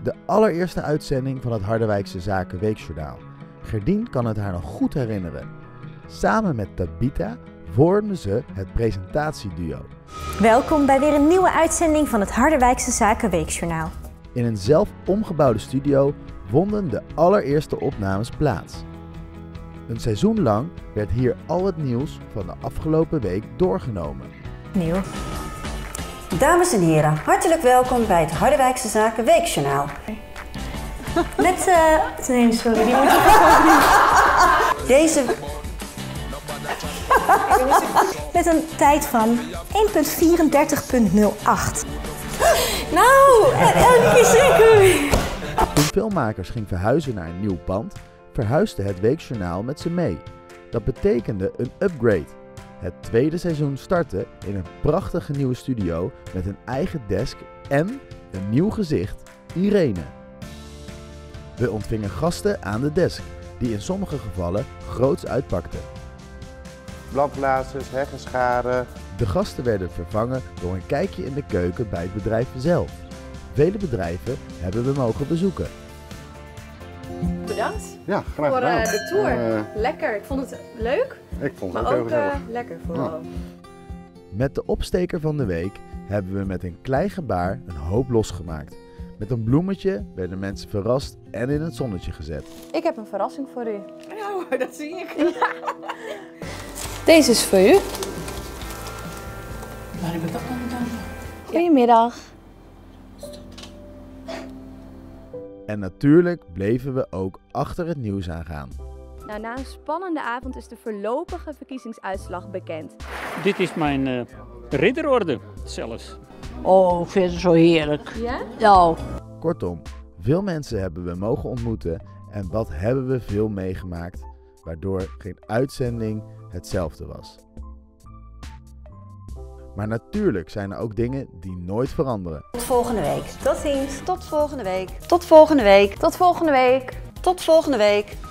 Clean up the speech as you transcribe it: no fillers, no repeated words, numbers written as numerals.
De allereerste uitzending van het Harderwijkse Zaken Weekjournaal. Gerdien kan het haar nog goed herinneren. Samen met Tabita vormden ze het presentatieduo. Welkom bij weer een nieuwe uitzending van het Harderwijkse Zaken Weekjournaal. In een zelf omgebouwde studio vonden de allereerste opnames plaats. Een seizoen lang werd hier al het nieuws van de afgelopen week doorgenomen. Nieuw. Dames en heren, hartelijk welkom bij het Harderwijkse Zaken Weekjournaal. Met, nee, sorry, die moet Deze... met een tijd van 1.34.08. Nou, elke keer zeker. Toen Filmmakers ging verhuizen naar een nieuw pand, verhuisde het Weekjournaal met ze mee. Dat betekende een upgrade. Het tweede seizoen startte in een prachtige nieuwe studio met een eigen desk en een nieuw gezicht, Irene. We ontvingen gasten aan de desk, die in sommige gevallen groots uitpakten. Bladblazers, heggen scharen. De gasten werden vervangen door een kijkje in de keuken bij het bedrijf zelf. Vele bedrijven hebben we mogen bezoeken. Bedankt Ja, graag voor gedaan. de tour. Lekker, ik vond het leuk, Ik vond het maar ook heel ook gezellig. lekker vooral. Met de opsteker van de week hebben we met een klein gebaar een hoop losgemaakt. Met een bloemetje werden mensen verrast en in het zonnetje gezet. Ik heb een verrassing voor u. Ja, dat zie ik. Deze is voor u. Waar heb ik dat dan gedaan? Goedemiddag. En natuurlijk bleven we ook achter het nieuws aangaan. Nou, na een spannende avond is de voorlopige verkiezingsuitslag bekend. Dit is mijn ridderorde zelfs. Oh, ik vind het zo heerlijk. Ja? Nou, Kortom, veel mensen hebben we mogen ontmoeten en wat hebben we veel meegemaakt, waardoor geen uitzending hetzelfde was. Maar natuurlijk zijn er ook dingen die nooit veranderen. Tot volgende week. Tot ziens. Tot volgende week. Tot volgende week. Tot volgende week. Tot volgende week.